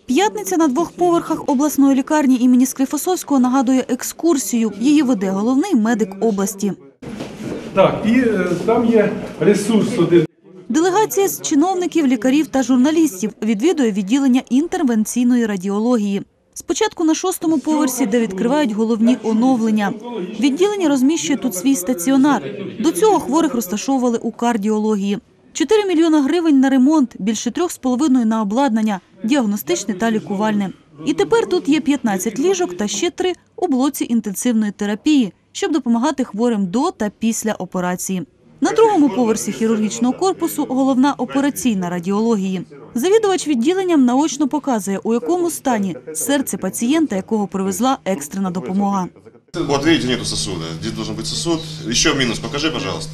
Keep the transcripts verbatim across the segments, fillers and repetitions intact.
П'ятниця на двох поверхах обласної лікарні імені Склифосовського нагадує екскурсію. Її веде головний медик області. Так, і е, там є ресурс один. Делегація з чиновників, лікарів та журналістів відвідує відділення інтервенційної радіології. Спочатку на шостому поверсі, де відкривають головні оновлення. Відділення розміщує тут свій стаціонар. До цього хворих розташовували у кардіології. чотири мільйона гривень на ремонт, більше трьох з половиною на обладнання, діагностичне та лікувальне. І тепер тут є п'ятнадцять ліжок та ще три у блоці інтенсивної терапії, щоб допомагати хворим до та після операції. На другому поверсі хірургічного корпусу головна операційна радіології. Завідувач відділенням наочно показує, у якому стані серце пацієнта, якого привезла екстрена допомога. Вот видите, нету сосуда. Здесь должен быть сосуд. Еще минус, покажи, пожалуйста.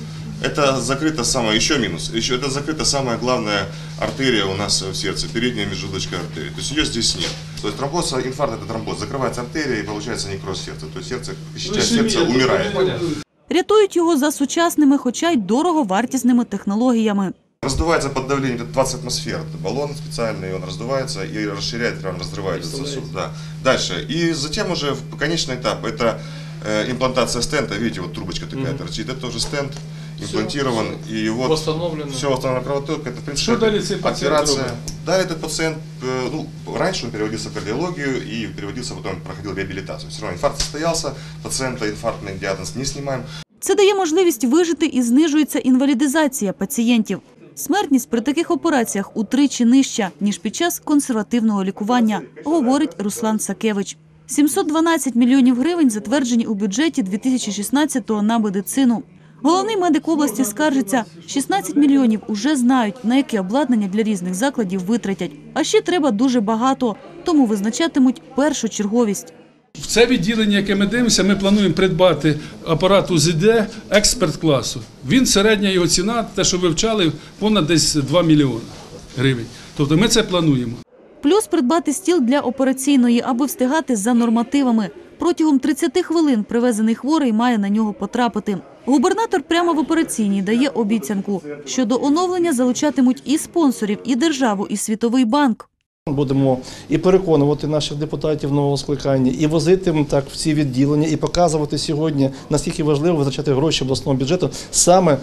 Это закрыта самая, еще минус, еще это закрыта самая главная артерия у нас в сердце, передняя межжелудочная артерия. То есть ее здесь нет. То есть тромбоз, инфаркт это тромбоз, закрывается артерия и получается некроз сердца. То есть сердце, часть сердца умирает. Рятують його за сучасними, хоча й дороговартісними технологіями. Раздувается под давлением двадцать атмосфер. Баллон специальный, он раздувается и расширяет, прям разрывает этот сосуд. Да. Дальше. И затем уже в конечный этап, это э, имплантация стента. Видите, вот трубочка такая mm-hmm. торчит. Это тоже стенд имплантирован. Все и вот восстановлено. Все восстановлено кровоток. Это, в принципе, что дали цей операция. Далее этот пациент, э, ну, раньше он переводился в кардиологию и переводился, потом проходил реабилитацию. Все равно инфаркт состоялся, пациента инфарктный диагноз не снимаем. Це дає можливість вижити і знижується інвалідизація пацієнтів. Смертність при таких операціях утричі нижча, ніж під час консервативного лікування, говорить Руслан Сакевич. сімсот дванадцять мільйонів гривень затверджені у бюджеті дві тисячі шістнадцятого на медицину. Головний медик області скаржиться, шістнадцять мільйонів уже знають, на яке обладнання для різних закладів витратять. А ще треба дуже багато, тому визначатимуть першочерговість. В це відділення, яке ми дивимося, ми плануємо придбати апарат У З Д експерт-класу. Він, середня його ціна, те, що ви вчали, понад десь два мільйони гривень. Тобто ми це плануємо. Плюс придбати стіл для операційної, аби встигати за нормативами. Протягом тридцяти хвилин привезений хворий має на нього потрапити. Губернатор прямо в операційній дає обіцянку, що до оновлення залучатимуть і спонсорів, і державу, і Світовий банк. Будемо і переконувати наших депутатів нового скликання, і возити так в ці відділення, і показувати сьогодні, наскільки важливо витрачати гроші обласного бюджету саме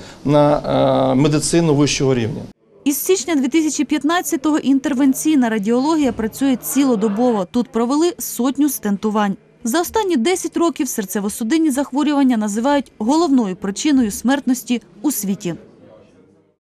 на медицину вищого рівня. Із січня дві тисячі п'ятнадцятого інтервенційна радіологія працює цілодобово. Тут провели сотню стентувань. За останні десять років серцево-судинні захворювання називають головною причиною смертності у світі.